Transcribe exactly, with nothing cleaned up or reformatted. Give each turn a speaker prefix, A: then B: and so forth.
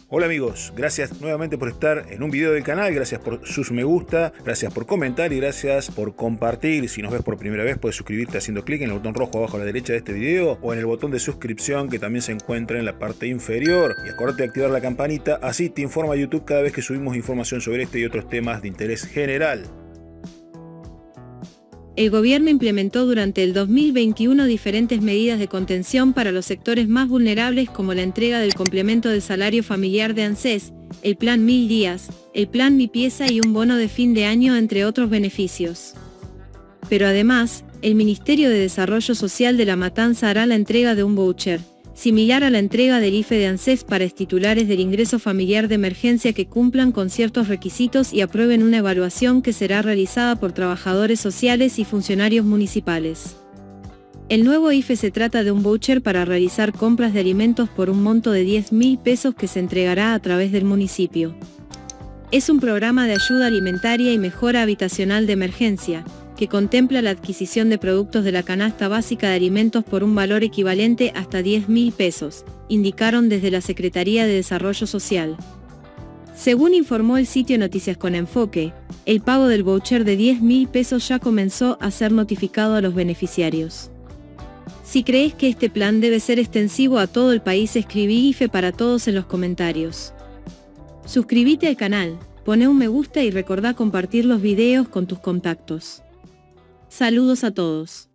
A: Hola amigos, gracias nuevamente por estar en un video del canal, gracias por sus me gusta, gracias por comentar y gracias por compartir. Si nos ves por primera vez puedes suscribirte haciendo clic en el botón rojo abajo a la derecha de este video o en el botón de suscripción que también se encuentra en la parte inferior. Y acuérdate de activar la campanita, así te informa YouTube cada vez que subimos información sobre este y otros temas de interés general.
B: El gobierno implementó durante el dos mil veintiuno diferentes medidas de contención para los sectores más vulnerables como la entrega del complemento del salario familiar de ANSES, el Plan Mil Días, el Plan Mi Pieza y un bono de fin de año entre otros beneficios. Pero además, el Ministerio de Desarrollo Social de La Matanza hará la entrega de un voucher, similar a la entrega del I F E de ANSES para extitulares del ingreso familiar de emergencia que cumplan con ciertos requisitos y aprueben una evaluación que será realizada por trabajadores sociales y funcionarios municipales. El nuevo I F E se trata de un voucher para realizar compras de alimentos por un monto de diez mil pesos que se entregará a través del municipio. Es un programa de ayuda alimentaria y mejora habitacional de emergencia, que contempla la adquisición de productos de la canasta básica de alimentos por un valor equivalente hasta diez mil pesos, indicaron desde la Secretaría de Desarrollo Social. Según informó el sitio Noticias con Enfoque, el pago del voucher de diez mil pesos ya comenzó a ser notificado a los beneficiarios. Si crees que este plan debe ser extensivo a todo el país, escribí I F E para todos en los comentarios. Suscríbete al canal, pone un me gusta y recordá compartir los videos con tus contactos. Saludos a todos.